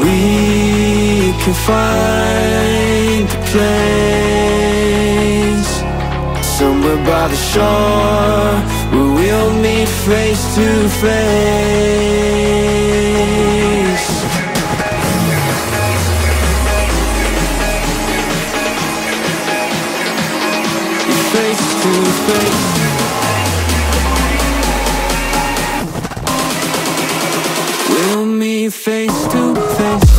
We can find a place somewhere by the shore where we'll meet face to face. Face to face. We'll meet face to face.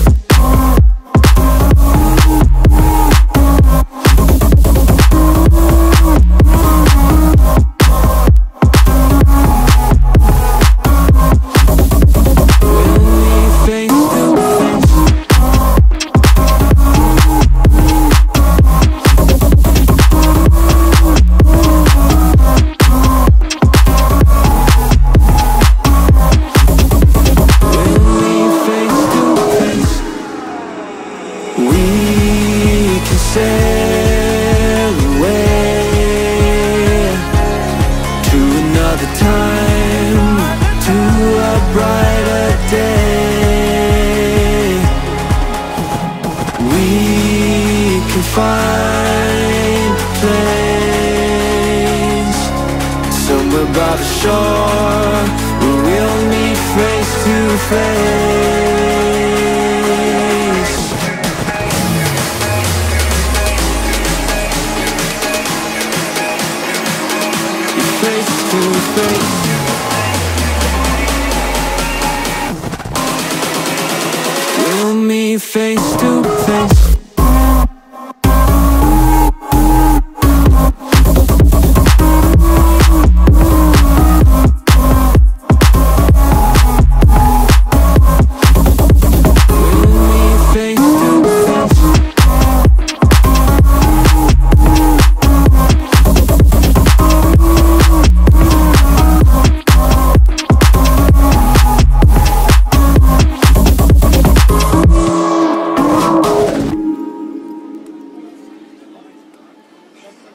Sail away to another time, to a brighter day. We can find a place somewhere by the shore where we'll meet face to face. Face to face. We'll meet face to